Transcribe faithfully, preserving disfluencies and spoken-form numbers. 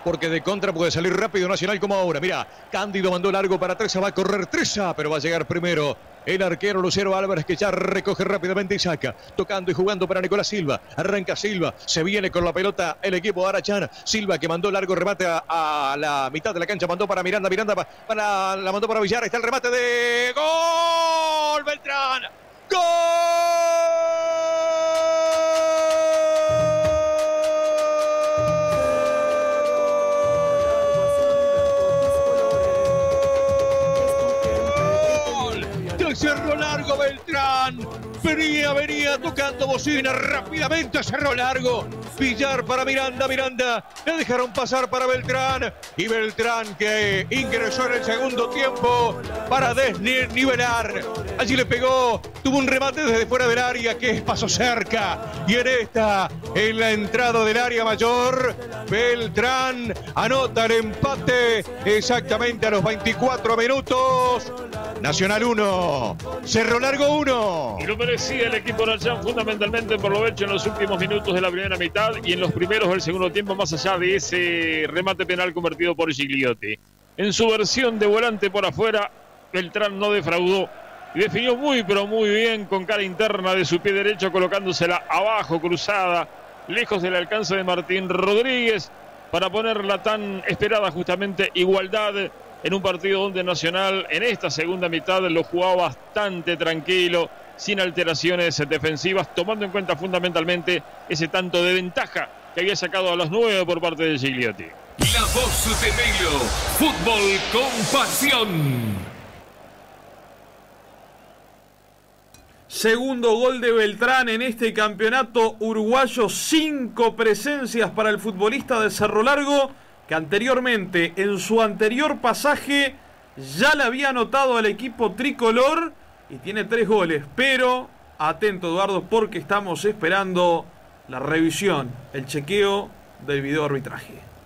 porque de contra puede salir rápido Nacional como ahora. Mira, Cándido mandó largo para Treza, va a correr Treza, pero va a llegar primero el arquero Lucero Álvarez, que ya recoge rápidamente y saca, tocando y jugando para Nicolás Silva. Arranca Silva, se viene con la pelota el equipo de Arachán. Silva, que mandó largo remate a, a la mitad de la cancha, mandó para Miranda, Miranda para, para, la mandó para Villar. Está el remate de gol, Beltrán. ¡Gol! Cerró largo Beltrán, venía, venía tocando bocina, rápidamente cerró largo. Villar para Miranda, Miranda, le dejaron pasar para Beltrán. Y Beltrán, que ingresó en el segundo tiempo para desnivelar. Allí le pegó, tuvo un remate desde fuera del área, que pasó cerca. Y en esta, en la entrada del área mayor, Beltrán anota el empate exactamente a los veinticuatro minutos. Nacional uno, Cerro Largo uno. Y lo merecía el equipo Arachán, fundamentalmente por lo hecho en los últimos minutos de la primera mitad y en los primeros del segundo tiempo, más allá de ese remate penal convertido por Gigliotti. En su versión de volante por afuera, Beltrán no defraudó y definió muy pero muy bien con cara interna de su pie derecho, colocándosela abajo, cruzada, lejos del alcance de Martín Rodríguez, para poner la tan esperada justamente igualdad en un partido donde Nacional en esta segunda mitad lo jugaba bastante tranquilo, sin alteraciones defensivas, tomando en cuenta fundamentalmente ese tanto de ventaja que había sacado a los nueve por parte de Gigliotti. La voz de Melo, fútbol con pasión. Segundo gol de Beltrán en este campeonato uruguayo, cinco presencias para el futbolista de Cerro Largo, que anteriormente, en su anterior pasaje, ya le había anotado al equipo tricolor y tiene tres goles. Pero, atento Eduardo, porque estamos esperando la revisión, el chequeo del video arbitraje.